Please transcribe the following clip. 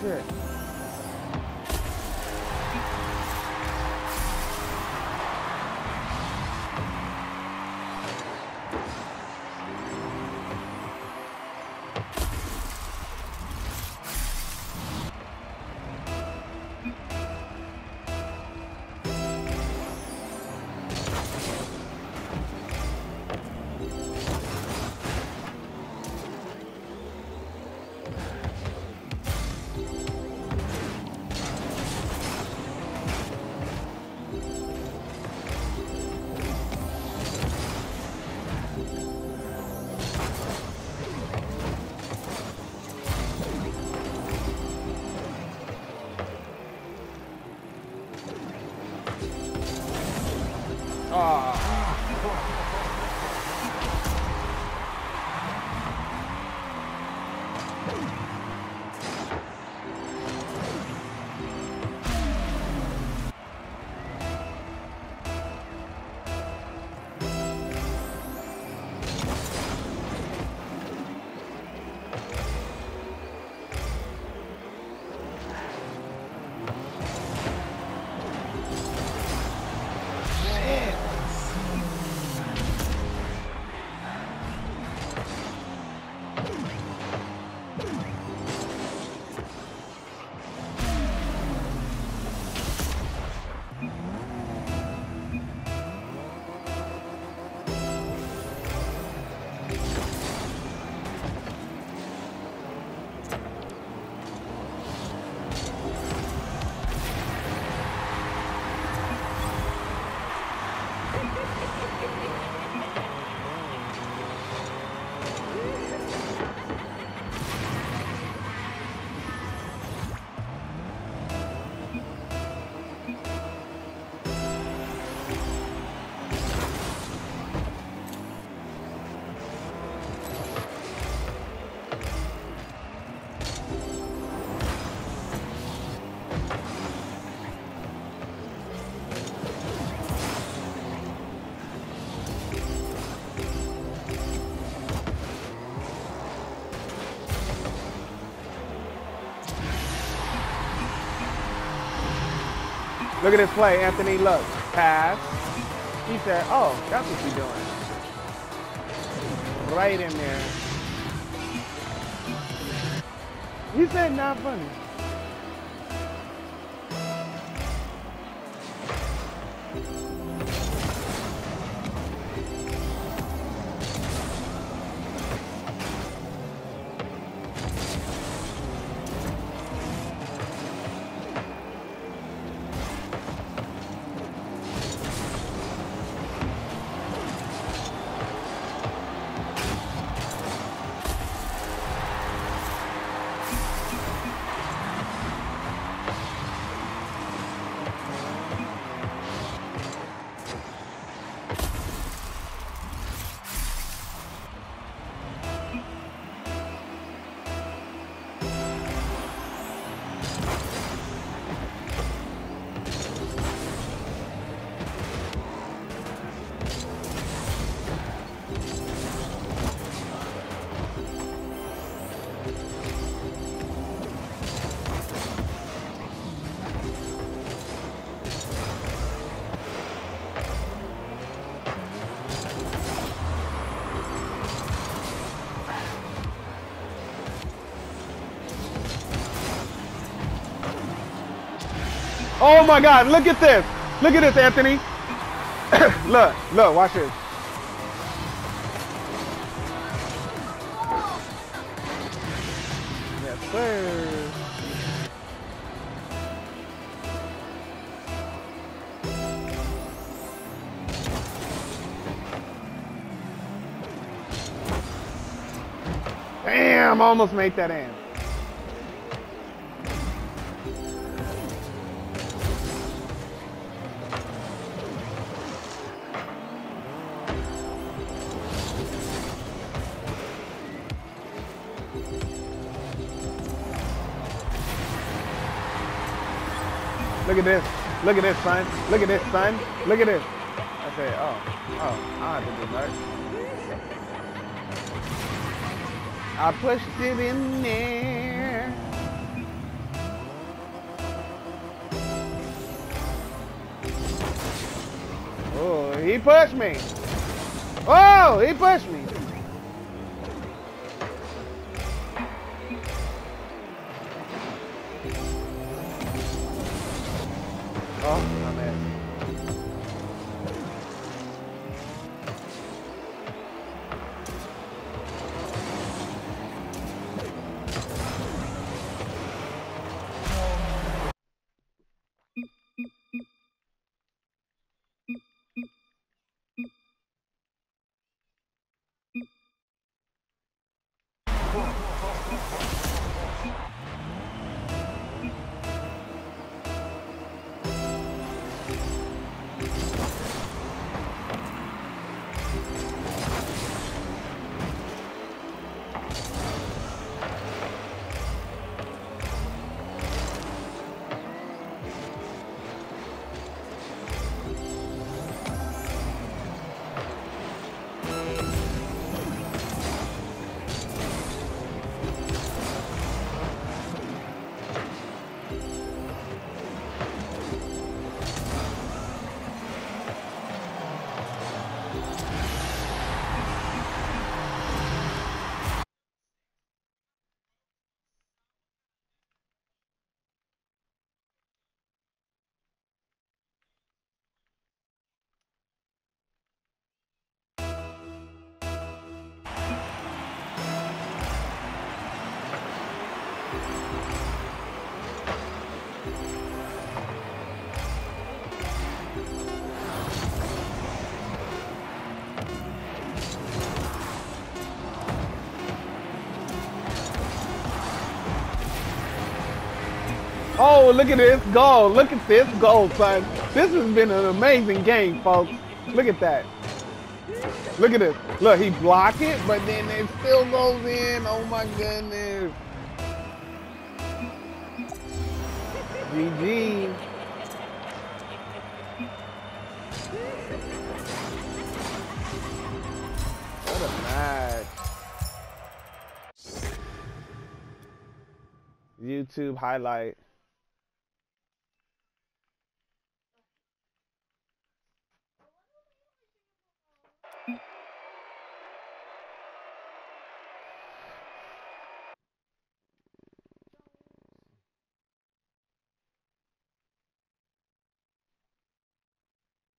shit. Look at this play, Anthony. Look, pass. He said, "Oh, that's what you're doing." Right in there. He said, "Not funny." Oh my God, look at this. Look at this, Anthony. Look, watch this. Yes, sir. Damn, almost made that in. Look at this. Look at this, son. Look at this, son. Look at this. I said, oh, I have to do that. I pushed it in there. Oh, he pushed me. Oh, he pushed me. Oh, my man. Oh, look at this goal. Look at this goal, son. This has been an amazing game, folks. Look at that. Look at this. Look, he blocked it, but then it still goes in. Oh, my goodness. GG. What a match. YouTube highlight.